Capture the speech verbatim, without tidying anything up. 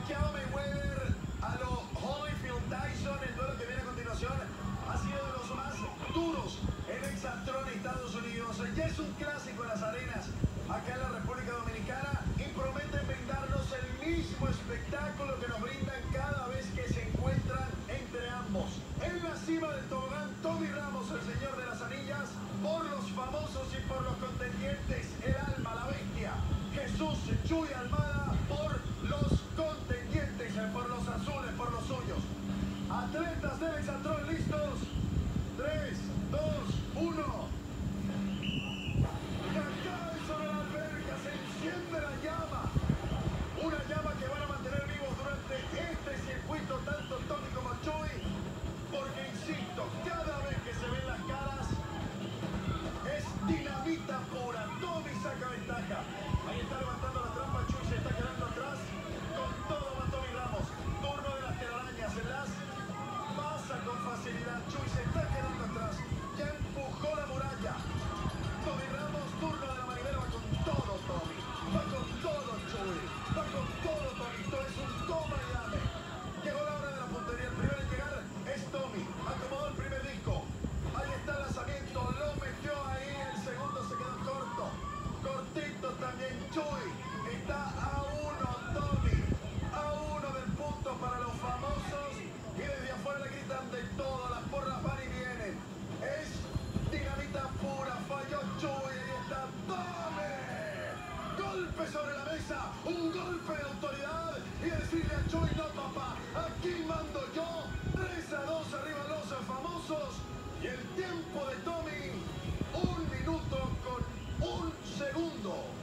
Pacquiao Mayweather a lo Holyfield Tyson. El duelo que viene a continuación ha sido de los más duros en Exatlón, Estados Unidos. Ya es un clásico en las arenas acá en la República Dominicana y prometen brindarnos el mismo espectáculo que nos brindan cada vez que se encuentran entre ambos. En la cima del tobogán, Tommy Ramos, el señor de las anillas, por los famosos y por los contendientes, el alma, la bestia, Jesús Chuy Almada, por los contendientes, por los azules, por los suyos. Atletas del Exatlón, listos. tres, dos, uno. Y acá sobre la alberca se enciende la llama. Una llama que van a mantener vivos durante este circuito, tanto Tommy como Chuy. Porque, insisto, cada vez que se ven las caras, es dinamita pura. Tommy saca ventaja. Ahí está levantando la trampa, Chuy se está quedando atrás. Con todo va Tommy Ramos. Turno de las telarañas. Las pasa con facilidad. Chuy se está quedando atrás. Ya empujó la muralla. Tommy Ramos, turno de la manivela. Va con todo Tommy. Va con todo Chuy. Va con todo Tommy. Esto es un toma y dame. Llegó la hora de la puntería. El primero en llegar es Tommy. Acomodó el primer disco. Ahí está el lanzamiento. Lo metió ahí. El segundo se quedó corto. Cortito también Chuy. Está a uno Tommy. A uno del punto para los famosos. Y desde afuera le gritan de todo. Las porras van y vienen. Es dinamita pura. Falló Chuy. Ahí está Tommy. Golpe sobre la mesa. Un golpe de autoridad. Y decirle a Chuy, no papá. Aquí mando yo. tres a dos arriba los famosos. Y el tiempo de Tommy. Un minuto con un segundo.